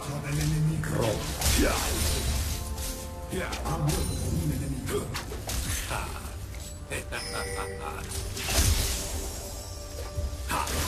ojo del enemigo. Ya. Ha muerto un enemigo. Ja.